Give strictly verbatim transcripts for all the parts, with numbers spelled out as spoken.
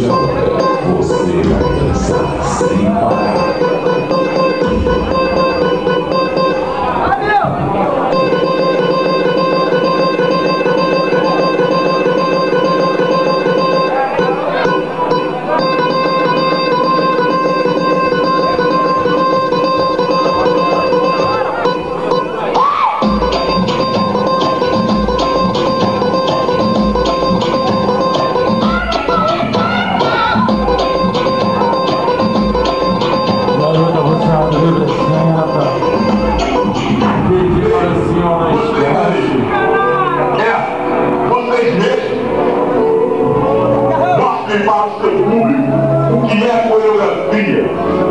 de agora, você vai dançar sem parar. O que é coreografia?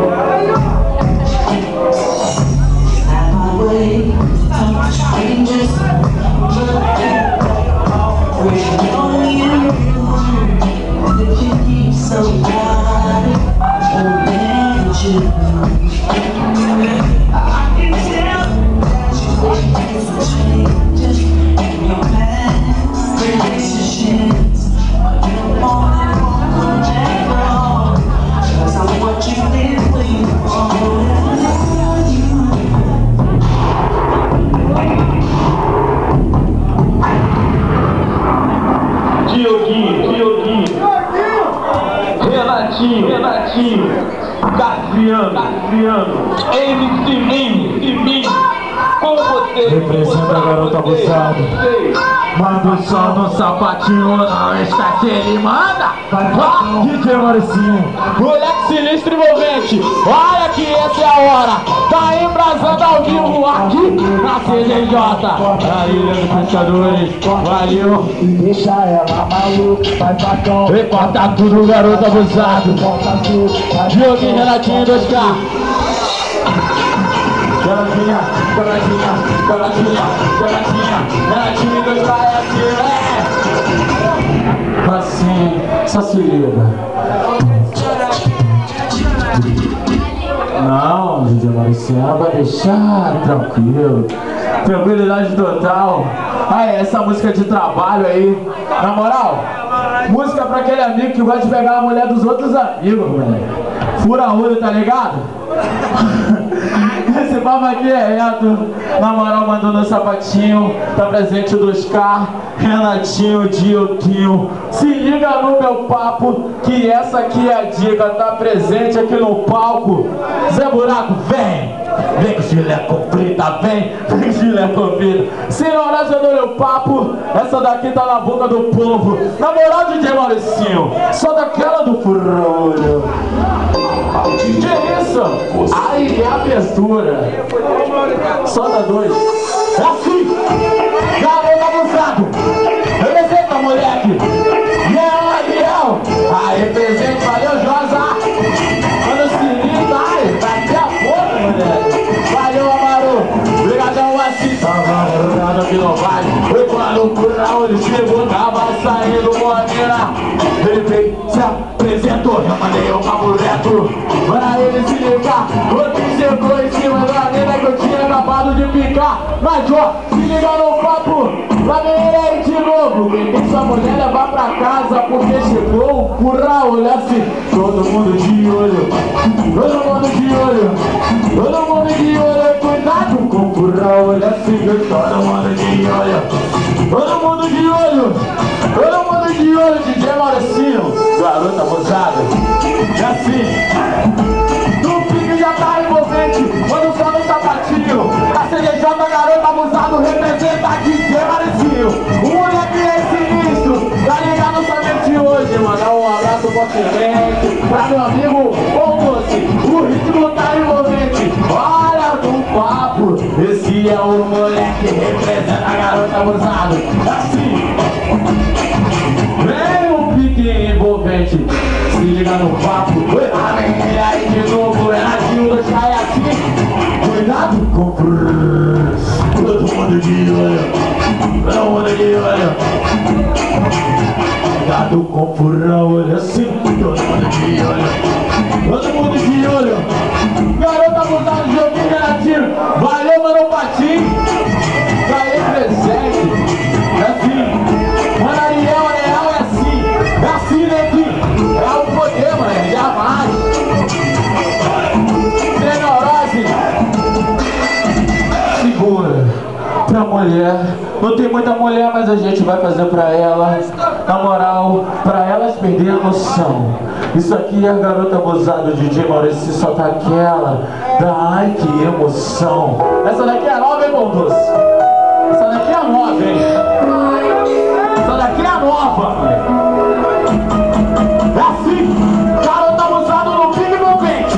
Renatinho, Renatinho, Garfiano, Garfiano, M C Mim, Mim, com você. Representa a garota abusada. Manda o som no sapatinho, não está que ele manda. Ah, D J Mauricinho, moleque sinistro envolvente. Olha que essa é a hora. Tá embrasando ao vivo aqui na C D J. Pra Ilha dos Pescadores, valeu. deixa ela maluca, vai facão. E corta tudo, garoto abusado. Dioguinho, Renatinho, dois K. Garotinha, garotinha, garotinha, garotinha, Renatinho, dois K é assim, é. Assim, só se liga. Não, D J Mauricinho, vai deixar tranquilo. Tranquilidade total. Aí, essa música de trabalho aí. Na moral, música pra aquele amigo que gosta de pegar a mulher dos outros amigos, moleque. Fura olho, tá ligado? Esse papo aqui é reto. Na moral, mandou no sapatinho. Tá presente o dois K, Renatinho, Dioguinho. Se liga no meu papo, que essa aqui é a dica. Tá presente aqui no palco. Zé Buraco, vem! Vem com filé comprida, vem! Vem com filé comprida. Senhoras, eu dou meu papo. Essa daqui tá na boca do povo. Na moral, D J Mauricinho, só daquela do furolho. Que isso? Aí é a abertura. Só dá dois. É assim. Garoto abusado. Representa, moleque. Leão, Ariel. Aí, presente, valeu, Josa. Mano, sininho, ai, daqui a pouco, moleque. Valeu, Amaru. Obrigadão, assim. Tava nada que não vai. Foi com a loucura, ele chegou, tava saindo, moreira. Ele veio, se apresentou, eu mandei o papuleto pra ele se ligar. Outro chegou em cima da mina que eu tinha acabado de picar. Mas ó, se liga no papo, lá vem ele de novo. Quem tem sua mulher levar pra casa, porque chegou o curral, olha assim. Todo mundo de olho, todo mundo de olho, todo mundo de olho. Cuidado com o curral, olha assim. Todo mundo de olho, todo mundo de olho, todo mundo de olho. D J Mauricinho, garota abusada. E assim, no pique já tá envolvente. Quando só no sapatinho, a C D J, garota abusado, representa D J Mauricinho. O moleque é sinistro, tá ligado somente hoje. Mandar um abraço fortemente pra meu amigo Bom Doce. O ritmo tá envolvente. Olha do papo, esse é o moleque que representa a garota abusada. Assim, vem um pique envolvente. Se liga no papo. E aí de novo, Renatinho, dois K é assim. Cuidado com o todo mundo de olho, todo mundo de olho. Cuidado com o furão, olha assim. Todo mundo de olho, todo mundo de olho. Garota abusada, Dioguinho, Renatinho. Valeu, mano, Patinho. Tá aí presente. É assim. Mano, Ariel, Ariel é assim. É assim, neguinho. É o mulher. Não tem muita mulher, mas a gente vai fazer pra ela. Na moral, pra elas perderem a noção. Isso aqui é a garota abusada do D J Maurício, só tá aquela. Ai, que emoção. Essa daqui é nova, hein, Bom Doce? Essa daqui é nova, hein? Essa daqui é nova. É assim, garota abusada no Big Movente.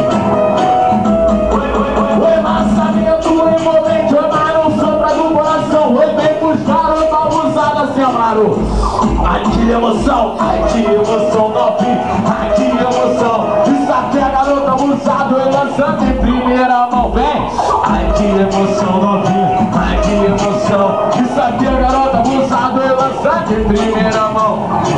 Oi, lançamento envolvente. Oi, Maru, sopra do coração. Oi, vem pros garota abusada assim, ó, Maru. Ai, que emoção. Ai, que emoção, novinho. Ai, que emoção. Isso aqui é garota abusada. Oi, lançando em primeira mão. Vem. Ai, que emoção, novinho. Ai, que emoção. Isso aqui é garota abusada. Oi, lançando em primeira mão.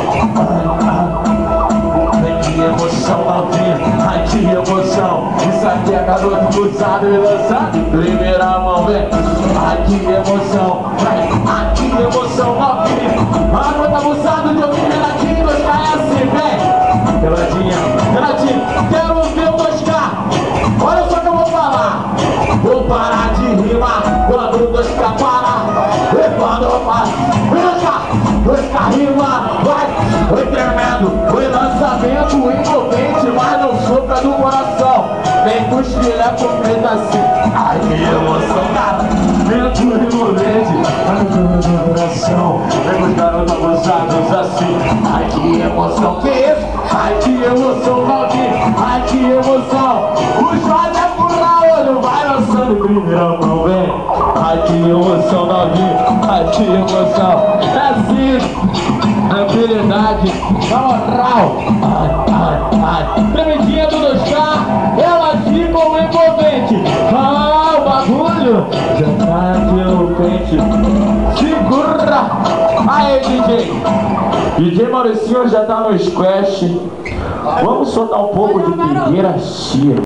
Ai, que emoção, novinha. Ai, que emoção. Isso aqui é garota abusada e lançada em primeira mão, vem. Ai, que emoção. Ai, que emoção, novinha. Garota abusada de ouvir Renatinho, dois K S, vem. Renatinha, Renatinho, quero ver o dois K. Olha só que eu vou falar. Vou parar de rimar quando o dois K parar. E quando eu parar, dois K, dois K rima, vai. Oi, tremendo, oi, lançamento envolvente, mas não sopra do coração. Vem com os filha com preta assim. Ai, que emoção, cara. Vento envolvente, mas não sopra do coração. Vem com os garotos abusados assim. Ai, que emoção, que isso? Ai, que emoção, novinho. Ai, que emoção. O Jorge é por olho, vai lançando em primeira mão, vem. Ai, que emoção, novinho. Ai, que emoção. É assim. Tranquilidade, na moral. Ai, ai, ai. Tremidinha do dois K, elas ficam envolvente. Ah, o bagulho já tá aqui no pente. Segura. Aí, D J. D J Mauricinho já tá no squash. Vamos soltar um pouco de Figueira Chia.